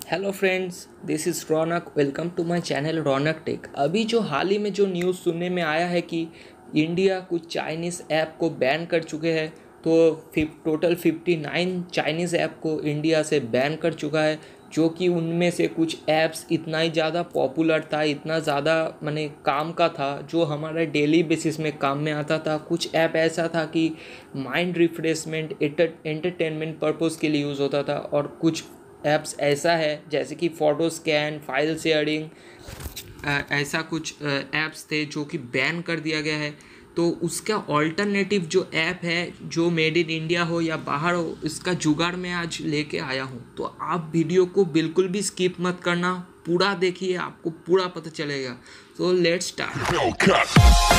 Hello friends, this is Raunak. Welcome to my channel Raunak tech. अभी जो हाल ही में जो न्यूज़ सुनने में आया है कि इंडिया कुछ चाइनीज़ ऐप को बैन कर चुके हैं। तो टोटल 59 चाइनीज़ ऐप को इंडिया से बैन कर चुका है, जो कि उनमें से कुछ ऐप्स इतना ही ज़्यादा पॉपुलर था, इतना ज़्यादा माने काम का था, जो हमारे डेली बेसिस में काम में आता था। कुछ ऐप ऐसा था कि माइंड रिफ्रेशमेंट एंटरटेनमेंट पर्पज़ के लिए यूज़ होता था, और कुछ ऐप्स ऐसा है जैसे कि फ़ोटो स्कैन, फाइल शेयरिंग, ऐसा कुछ ऐप्स थे जो कि बैन कर दिया गया है। तो उसका ऑल्टरनेटिव जो ऐप है, जो मेड इन इंडिया हो या बाहर हो, इसका जुगाड़ मैं आज लेके आया हूँ। तो आप वीडियो को बिल्कुल भी स्किप मत करना, पूरा देखिए, आपको पूरा पता चलेगा। तो लेट्स स्टार्ट।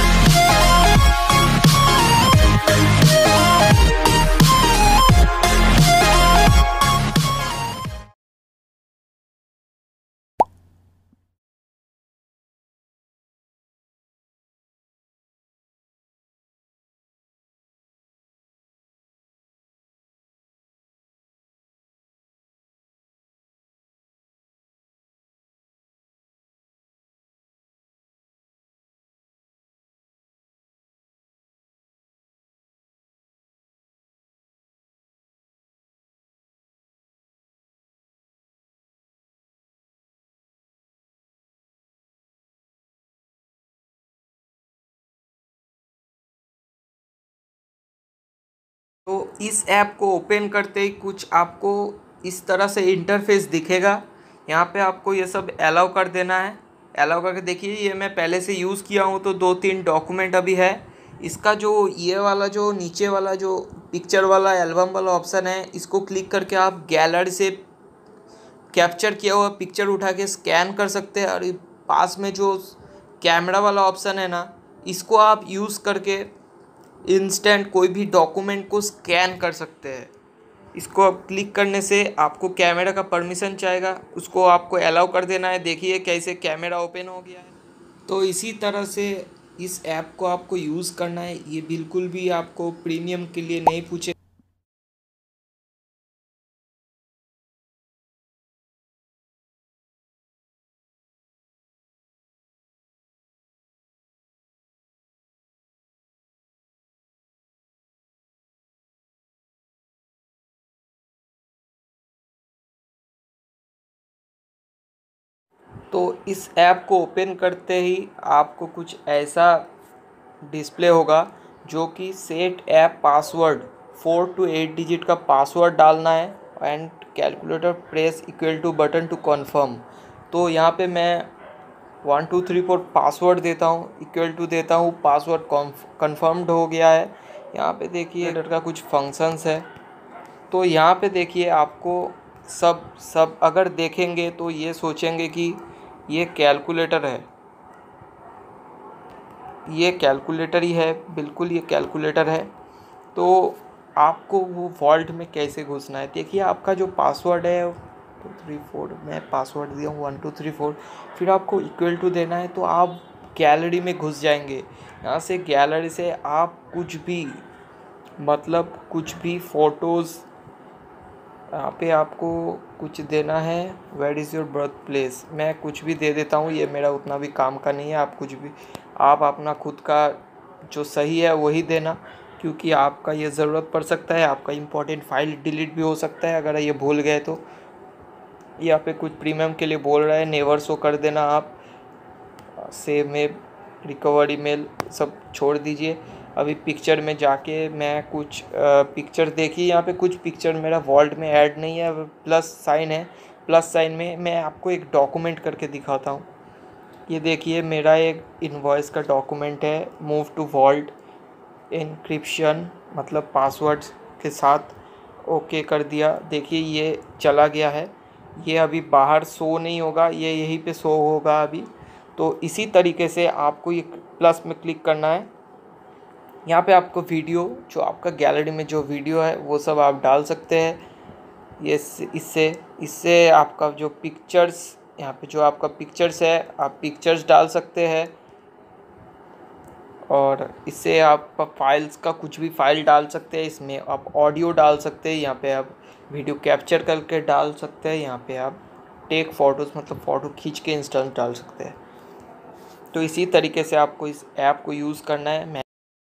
तो इस ऐप को ओपन करते ही कुछ आपको इस तरह से इंटरफेस दिखेगा। यहाँ पे आपको ये सब अलाउ कर देना है। अलाउ करके देखिए, ये मैं पहले से यूज़ किया हूँ, तो 2-3 डॉक्यूमेंट अभी है। इसका जो ये वाला जो नीचे वाला जो पिक्चर वाला एल्बम वाला ऑप्शन है, इसको क्लिक करके आप गैलरी से कैप्चर किया हुआ पिक्चर उठा के स्कैन कर सकते हैं। और पास में जो कैमरा वाला ऑप्शन है ना, इसको आप यूज़ करके इंस्टेंट कोई भी डॉक्यूमेंट को स्कैन कर सकते हैं। इसको अब क्लिक करने से आपको कैमरा का परमिशन चाहेगा, उसको आपको अलाउ कर देना है। देखिए कैसे कैमरा ओपन हो गया है। तो इसी तरह से इस ऐप को आपको यूज़ करना है। ये बिल्कुल भी आपको प्रीमियम के लिए नहीं पूछे। तो इस ऐप को ओपन करते ही आपको कुछ ऐसा डिस्प्ले होगा, जो कि सेट ऐप पासवर्ड 4 to 8 डिजिट का पासवर्ड डालना है, and calculator press equal to button to confirm. तो यहाँ पे मैं 1234 पासवर्ड देता हूँ, इक्वल टू देता हूँ, पासवर्ड कन्फर्म्ड हो गया है। यहाँ पे देखिए का कुछ फंक्शंस है। तो यहाँ पे देखिए आपको सब सब अगर देखेंगे तो ये सोचेंगे कि ये कैलकुलेटर है, ये कैलकुलेटर ही है, बिल्कुल ये कैलकुलेटर है। तो आपको वो वॉल्ट में कैसे घुसना है, देखिए आपका जो पासवर्ड है 234, मैं पासवर्ड दिया हूँ 1234, फिर आपको इक्वल टू देना है। तो आप गैलरी में घुस जाएंगे। यहाँ से गैलरी से आप कुछ भी, मतलब कुछ भी फ़ोटोज़, यहाँ पे आपको कुछ देना है, where is your birth place. मैं कुछ भी दे देता हूँ, ये मेरा उतना भी काम का नहीं है। आप कुछ भी, आप अपना खुद का जो सही है वही देना, क्योंकि आपका ये ज़रूरत पड़ सकता है। आपका इम्पोर्टेंट फाइल डिलीट भी हो सकता है अगर ये भूल गए तो। यहाँ पे कुछ प्रीमियम के लिए बोल रहा है, नेवर शो कर देना आप, सेव में रिकवर ईमेल सब छोड़ दीजिए। अभी पिक्चर में जाके मैं कुछ पिक्चर देखिए, यहाँ पे कुछ पिक्चर मेरा वॉल्ट में ऐड नहीं है, प्लस साइन है। प्लस साइन में मैं आपको एक डॉक्यूमेंट करके दिखाता हूँ। ये देखिए मेरा एक इनवॉइस का डॉक्यूमेंट है, मूव टू वॉल्ट इनक्रिप्शन, मतलब पासवर्ड के साथ ओके कर दिया। देखिए ये चला गया है, ये अभी बाहर शो नहीं होगा, ये यहीं पे शो होगा अभी। तो इसी तरीके से आपको ये प्लस में क्लिक करना है। यहाँ पे आपको वीडियो, जो आपका गैलरी में जो वीडियो है वो सब आप डाल सकते हैं। ये इससे इससे आपका जो पिक्चर्स, यहाँ पे जो आपका पिक्चर्स है, आप पिक्चर्स डाल सकते हैं। और इससे आप फाइल्स का कुछ भी फाइल डाल सकते हैं। इसमें आप ऑडियो डाल सकते हैं, यहाँ पे आप वीडियो कैप्चर करके डाल सकते हैं। यहाँ पे आप टेक फ़ोटोज़ मतलब फ़ोटो खींच के इंस्टा में डाल सकते हैं। तो इसी तरीके से आपको इस ऐप को यूज़ करना है।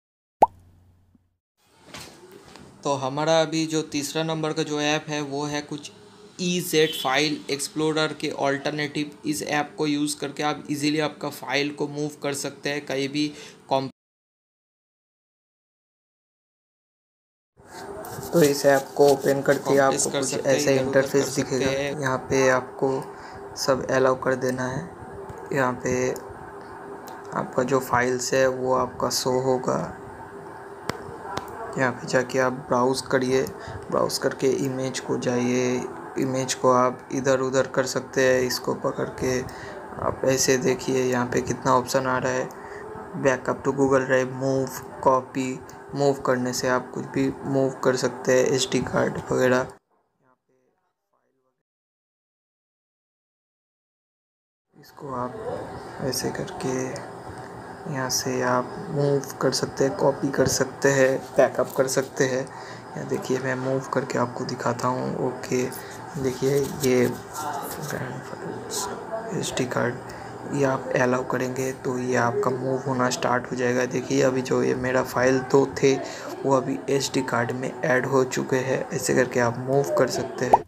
तो हमारा अभी जो तीसरा नंबर का जो ऐप है वो है कुछ EZ फाइल एक्सप्लोरर के ऑल्टरनेटिव। इस ऐप को यूज़ करके आप इजीली आपका फ़ाइल को मूव कर सकते हैं कहीं भी कॉम। तो इस ऐप को ओपन करके आपको कुछ ऐसे इंटरफेस दिखेगा। यहाँ पे आपको सब अलाउ कर देना है। यहाँ पे आपका जो फाइल्स है वो आपका शो होगा। यहाँ पे जाके आप ब्राउज़ करिए, ब्राउज़ करके इमेज को जाइए। इमेज को आप इधर उधर कर सकते हैं, इसको पकड़ के आप ऐसे देखिए। यहाँ पे कितना ऑप्शन आ रहा है, backup to Google Drive, move, copy. Move करने से आप कुछ भी मूव कर सकते हैं, SD कार्ड वगैरह। इसको आप ऐसे करके यहाँ से आप मूव कर सकते हैं, कॉपी कर सकते हैं, बैकअप कर सकते हैं। यहाँ देखिए मैं मूव करके आपको दिखाता हूँ। ओके, देखिए ये SD कार्ड ये आप अलाउ करेंगे तो ये आपका मूव होना स्टार्ट हो जाएगा। देखिए अभी जो ये मेरा फाइल 2 थे वो अभी SD कार्ड में ऐड हो चुके हैं। ऐसे करके आप मूव कर सकते हैं।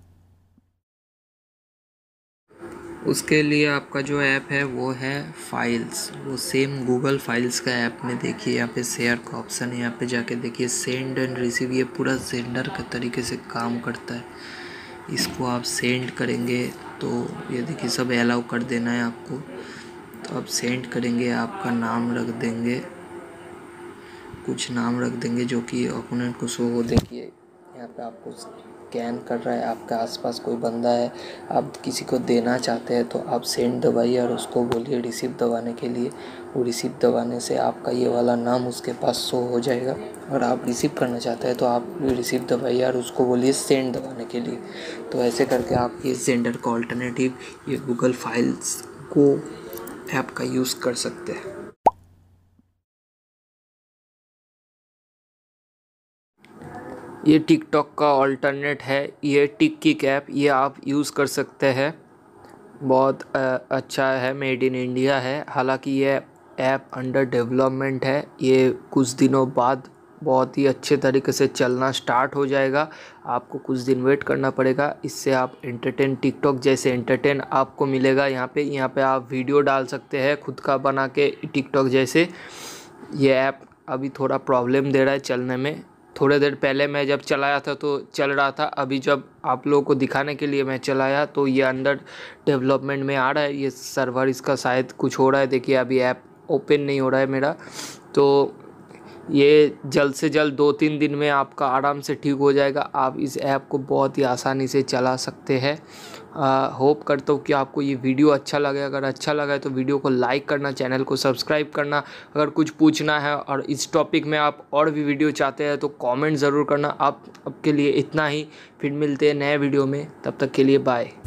उसके लिए आपका जो ऐप है वो है फाइल्स, वो सेम गूगल फाइल्स का ऐप में देखिए यहाँ पे शेयर का ऑप्शन है। यहाँ पे जाके देखिए सेंड एंड रिसीव, ये पूरा सेंडर के तरीके से काम करता है। इसको आप सेंड करेंगे तो ये देखिए सब अलाउ कर देना है आपको। तो आप सेंड करेंगे, आपका नाम रख देंगे, कुछ नाम रख देंगे जो कि ओपोनेंट को शो हो। देखिए यहाँ पे आपको स्कैन कर रहा है, आपके आसपास कोई बंदा है, आप किसी को देना चाहते हैं तो आप सेंड दबाइए और उसको बोलिए रिसीव दबाने के लिए। वो रिसीव दबाने से आपका ये वाला नाम उसके पास शो हो जाएगा। और आप रिसीव करना चाहते हैं तो आप रिसीव दबाइए और उसको बोलिए सेंड दबाने के लिए। तो ऐसे करके आप ये सेंडर का ऑल्टरनेटिव ये गूगल फाइल्स को ऐप का यूज़ कर सकते हैं। ये टिकटॉक का ऑल्टरनेट है, ये टिककिक ऐप, ये आप यूज़ कर सकते हैं। बहुत अच्छा है, मेड इन इंडिया है। हालांकि ये ऐप अंडर डेवलपमेंट है, ये कुछ दिनों बाद बहुत ही अच्छे तरीके से चलना स्टार्ट हो जाएगा। आपको कुछ दिन वेट करना पड़ेगा। इससे आप एंटरटेन, टिकटॉक जैसे एंटरटेन आपको मिलेगा। यहाँ पे आप वीडियो डाल सकते हैं खुद का बना के, टिकटॉक जैसे। ये ऐप अभी थोड़ा प्रॉब्लम दे रहा है चलने में। थोड़े देर पहले मैं जब चलाया था तो चल रहा था, अभी जब आप लोगों को दिखाने के लिए मैं चलाया तो ये अंडर डेवलपमेंट में आ रहा है। ये सर्वर इसका शायद कुछ हो रहा है। देखिए अभी ऐप ओपन नहीं हो रहा है मेरा। तो ये जल्द से जल्द 2-3 दिन में आपका आराम से ठीक हो जाएगा। आप इस ऐप को बहुत ही आसानी से चला सकते हैं। होप करता हूँ कि आपको ये वीडियो अच्छा लगे। अगर अच्छा लगा है तो वीडियो को लाइक करना, चैनल को सब्सक्राइब करना। अगर कुछ पूछना है और इस टॉपिक में आप और भी वीडियो चाहते हैं तो कमेंट ज़रूर करना। आपके लिए इतना ही, फिर मिलते हैं नए वीडियो में, तब तक के लिए बाय।